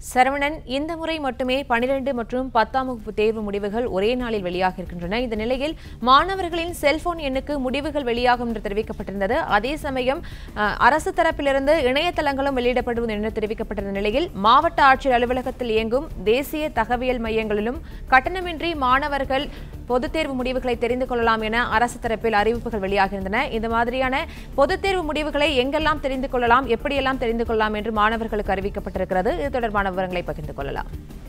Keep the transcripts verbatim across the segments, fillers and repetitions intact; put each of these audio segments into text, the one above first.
சரவணன், இந்த முறை மட்டுமே பன்னிரண்டு மற்றும் பத்தாம் வகுப்பு தேர்வு முடிவுகள் ஒரே நாளில் வெளியாக இருக்கின்றன. இந்த நிலையில் மாணவர்களின் செல்போன் எண்ணுக்கு முடிவுகள் வெளியாகும் என்று தெரிவிக்கப்பட்டிருந்தது. அதே சமயம் அரசு தரப்பிலிருந்து இணையதளங்களும் வெளியிடப்படும் என்று தெரிவிக்கப்பட்டிருந்த நிலையில் மாவட்ட ஆட்சியர் அலுவலகத்தில் இயங்கும் தேசிய தகவல் மையங்களிலும் கட்டணமின்றி மாணவர்கள் பொதுத் தேர்வு முடிவுகளை தெரிந்து கொள்ளலாம் என அரசு தரப்பில் அறிவிப்புகள் வெளியாகின்றன. இந்த மாதிரியான பொதுத் தேர்வு முடிவுகளை எங்கெல்லாம் தெரிந்து கொள்ளலாம், எப்படியெல்லாம் தெரிந்து கொள்ளலாம் என்று மாணவர்களுக்கு அறிவிக்கப்பட்டிருக்கிறது. இது தொடர்பான விவரங்களை பகிர்ந்து கொள்ளலாம்.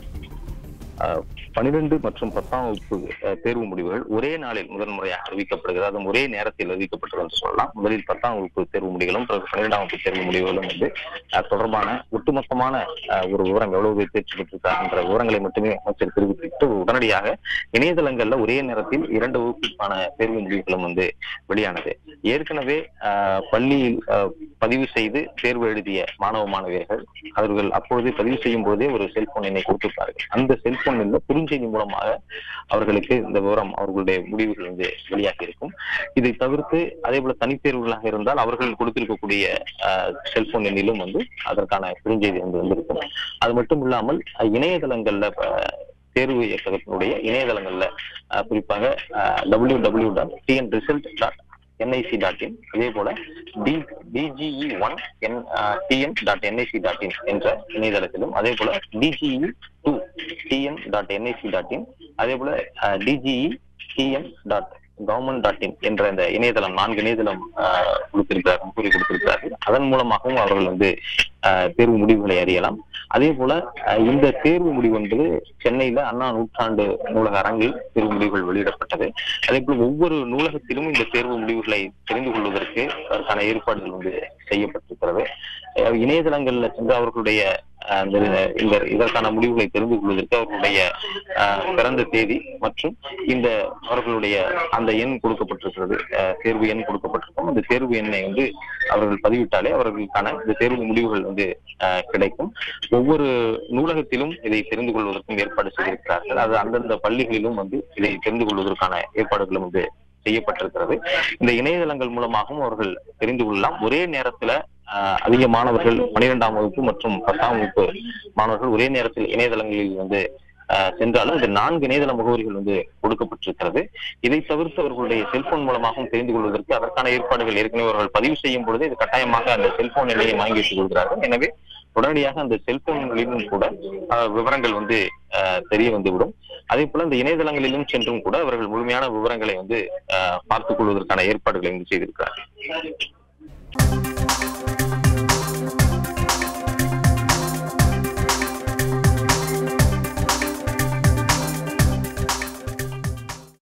பனிரெண்டு மற்றும் பத்தாம் வகுப்பு தேர்வு முடிவுகள் ஒரே நாளில் முதன்முறையாக அறிவிக்கப்படுகிறது. அது ஒரே நேரத்தில் அறிவிக்கப்பட்டது என்று சொல்லலாம். முதலில் பத்தாம் வகுப்பு தேர்வு முடிவுகளும் பன்னிரெண்டாம் வகுப்பு தேர்வு முடிவுகளும் வந்து தொடர்பான ஒட்டுமொத்தமான ஒரு விவரம் எவ்வளவு தேர்ச்சி பெற்றிருக்கார் என்ற விவரங்களை மட்டுமே அமைச்சர் தெரிவித்துவிட்டு உடனடியாக இணையதளங்கள்ல ஒரே நேரத்தில் இரண்டு வகுப்புக்கான தேர்வு முடிவுகளும் வந்து வெளியானது. ஏற்கனவே பள்ளியில் பதிவு செய்து தேர்வு எழுதிய மாணவ மாணவியர்கள் அவர்கள் அப்பொழுது பதிவு செய்யும் போதே ஒரு செல்போன் எண்ணை கொடுத்திருப்பார்கள். அந்த செல்போன் குறுஞ்செய்தி மூலமாக அவர்களுக்கு இந்த விவரம் அவர்களுடைய முடிவுகள் வந்து வெளியாகி இருக்கும். இதை தவிர்த்து அதே போல தனித்தேர்வுகளாக இருந்தால் அவர்கள் கொடுத்திருக்கக்கூடிய செல்போன் எண்ணிலும் வந்து அதற்கான குறுஞ்செய்தி வந்து வந்திருக்கும். அது மட்டும் இல்லாமல் இணையதளங்கள்ல தேர்வு இயக்ககத்தினுடைய இணையதளங்கள்ல குறிப்பாக W W dot TN result dot NIC dot in அதே போல DGE one TN dot NIC dot in என்ற இணையதளத்திலும் அதே போல DGE two TN dot NIC dot in அதே போல DGE TN dot government dot in என்ற இந்த இணையதளம் நான்கு இணையதளம் கொடுத்திருக்கிறார்கள் கூறி கொடுத்திருக்கிறார்கள். அதன் மூலமாகவும் அவர்கள் வந்து தேர்வு முடிவுகளை அறியலாம். அதே போல இந்த தேர்வு முடிவு என்பது சென்னையில அண்ணா நூற்றாண்டு நூலக அரங்கில் தேர்வு முடிவுகள் வெளியிடப்பட்டது. அதே போல ஒவ்வொரு நூலகத்திலும் இந்த தேர்வு முடிவுகளை தெரிந்து கொள்வதற்கு அதற்கான ஏற்பாடுகள் வந்து செய்யப்பட்டிருக்கிறது. இணையதளங்கள்ல சென்று அவர்களுடைய இந்த இதற்கான முடிவுகளை தெரிந்து கொள்வதற்கு அவர்களுடைய பிறந்த தேதி மற்றும் இந்த அவர்களுடைய அந்த எண் கொடுக்கப்பட்டிருக்கிறது, தேர்வு எண் கொடுக்கப்பட்டிருக்கும். அந்த தேர்வு எண்ணை வந்து அவர்கள் பதிவிட்டாலே அவர்களுக்கான இந்த தேர்வு முடிவுகள் வந்து கிடைக்கும். ஒவ்வொரு நூலகத்திலும் இதை தெரிந்து கொள்வதற்கும் ஏற்பாடு செய்திருக்கிறார்கள். அது அந்தந்த பள்ளிகளிலும் வந்து இதை தெரிந்து கொள்வதற்கான ஏற்பாடுகளும் வந்து செய்யப்பட்டிருக்கிறது. இந்த இணையதளங்கள் மூலமாகவும் அவர்கள் தெரிந்து கொள்ளலாம். ஒரே நேரத்துல அதிக மாணவர்கள் பன்னிரெண்டாம் வகுப்பு மற்றும் பத்தாம் வகுப்பு மாணவர்கள் ஒரே நேரத்தில் இணையதளங்களில் வந்து சென்றாலும் இந்த நான்கு இணையதள முகவரிகள் வந்து கொடுக்கப்பட்டிருக்கிறது. இதை தவிர்த்து அவர்களுடைய செல்போன் மூலமாகவும் தெரிந்து கொள்வதற்கு அதற்கான ஏற்பாடுகள் ஏற்கனவே அவர்கள் பதிவு செய்யும் பொழுது இது கட்டாயமாக அந்த செல்போன் எண்ணையை வாங்கி வைத்துக் கொள்கிறார்கள். எனவே உடனடியாக அந்த செல்போன்களிலும் கூட விவரங்கள் வந்து தெரிய வந்துவிடும். அதே போல இந்த இணையதளங்களிலும் சென்றும் கூட அவர்கள் முழுமையான விவரங்களை வந்து பார்த்துக் கொள்வதற்கான ஏற்பாடுகளை வந்து செய்திருக்கிறார்கள்.